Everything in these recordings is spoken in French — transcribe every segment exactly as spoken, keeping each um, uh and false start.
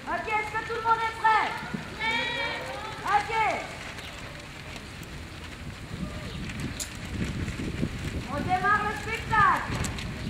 Ok, est-ce que tout le monde est prêt? Ok. On démarre le spectacle.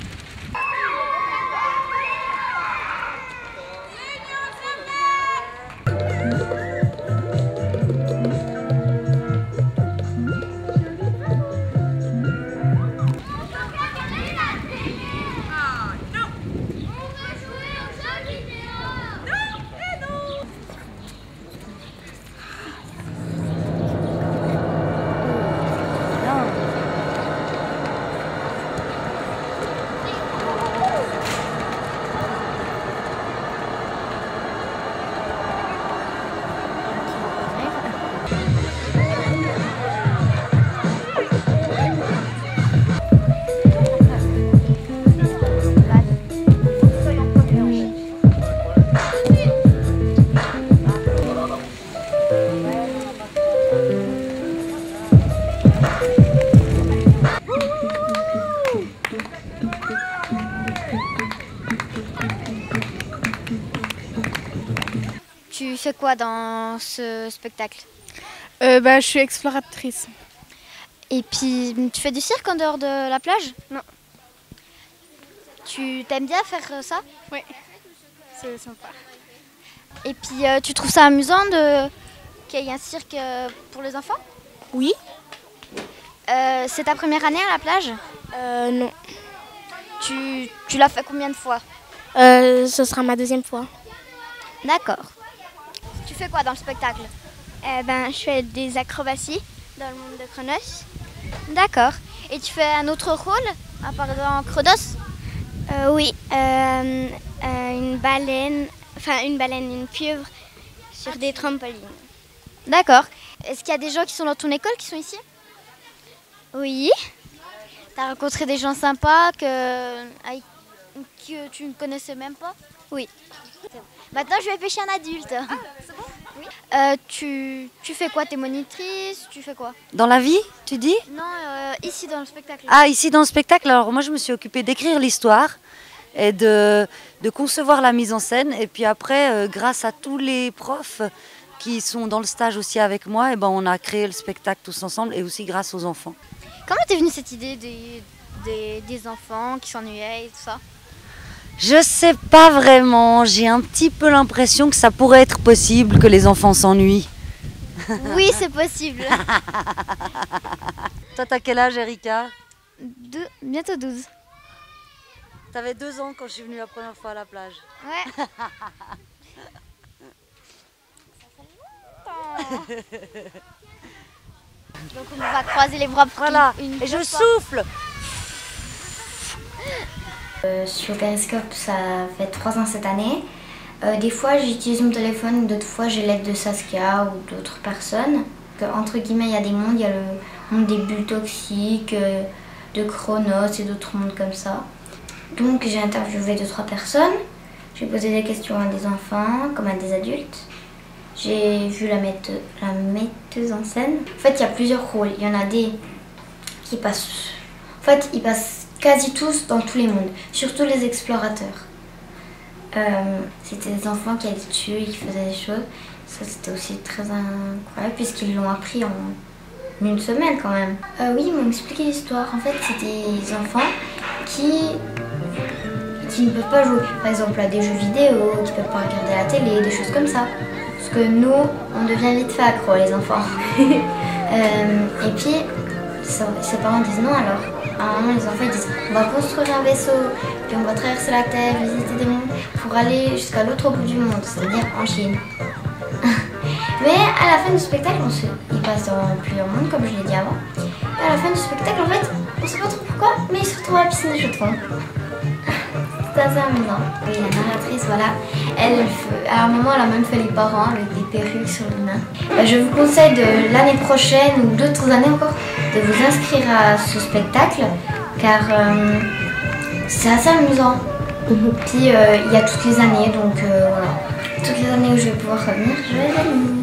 Tu fais quoi dans ce spectacle? euh, bah, Je suis exploratrice. Et puis, tu fais du cirque en dehors de la plage? Non. Tu t'aimes bien faire ça? Oui, c'est sympa. Et puis, euh, tu trouves ça amusant de... qu'il y ait un cirque pour les enfants? Oui. Euh, c'est ta première année à la plage? euh, Non. Tu, tu l'as fait combien de fois? euh, Ce sera ma deuxième fois. D'accord. Tu fais quoi dans le spectacle? Eh ben, je fais des acrobaties dans le monde de Chronos. D'accord. Et tu fais un autre rôle à part dans Chronos? Euh, oui, euh, euh, une baleine, enfin une baleine, une pieuvre sur des trampolines. D'accord. Est-ce qu'il y a des gens qui sont dans ton école qui sont ici? Oui. Tu as rencontré des gens sympas que, avec, que tu ne connaissais même pas? Oui. Maintenant, je vais pêcher un adulte. Ah, c'est bon? Oui. Euh, tu, tu fais quoi? T'es monitrice? Tu fais quoi? Dans la vie, tu dis? Non, euh, ici dans le spectacle. Ah, ici dans le spectacle, alors moi je me suis occupée d'écrire l'histoire et de, de concevoir la mise en scène. Et puis après, euh, grâce à tous les profs qui sont dans le stage aussi avec moi, et ben on a créé le spectacle tous ensemble et aussi grâce aux enfants. Comment t'es venue cette idée des, des, des enfants qui s'ennuyaient et tout ça? Je sais pas vraiment, j'ai un petit peu l'impression que ça pourrait être possible que les enfants s'ennuient. Oui, c'est possible. Toi, t'as quel âge, Erika? Deux, bientôt douze. T'avais deux ans quand je suis venue la première fois à la plage. Ouais. Ça fait longtemps. Donc on va croiser les bras pour Voilà, une et je fois. souffle. Euh, sur Periscope, ça fait trois ans cette année. Euh, des fois, j'utilise mon téléphone, d'autres fois, j'ai l'aide de Saskia ou d'autres personnes. Que, entre guillemets, il y a des mondes. Il y a le monde des bulles toxiques, euh, de Chronos et d'autres mondes comme ça. Donc, j'ai interviewé deux, trois personnes. J'ai posé des questions à des enfants comme à des adultes. J'ai vu la, mette, la metteuse en scène. En fait, il y a plusieurs rôles. Il y en a des qui passent... En fait, ils passent quasi tous dans tous les mondes, surtout les explorateurs. Euh, c'était des enfants qui allaient dessus et qui faisaient des choses. Ça, c'était aussi très incroyable puisqu'ils l'ont appris en une semaine quand même. Euh, oui, ils m'ont expliqué l'histoire. En fait, c'est des enfants qui, qui ne peuvent pas jouer, par exemple, à des jeux vidéo, qui ne peuvent pas regarder la télé, des choses comme ça. Parce que nous, on devient vite fait accro, les enfants. euh, et puis, ses parents disent non alors. À un moment, les enfants ils disent on va construire un vaisseau, puis on va traverser la Terre, visiter des mondes pour aller jusqu'à l'autre bout du monde, c'est-à-dire en Chine. Mais à la fin du spectacle, on se... ils passent dans plusieurs mondes, comme je l'ai dit avant. Et à la fin du spectacle, en fait, on sait pas trop pourquoi, mais ils se retrouvent à la piscine des jeux de fond. C'est assez amusant. Oui, la narratrice, voilà, elle, à un moment, elle a même fait les parents avec des perruques sur les mains. Je vous conseille de l'année prochaine ou d'autres années encore de vous inscrire à ce spectacle car euh, c'est assez amusant. Puis euh, il y a toutes les années, donc euh, voilà. Toutes les années où je vais pouvoir revenir, je vais venir.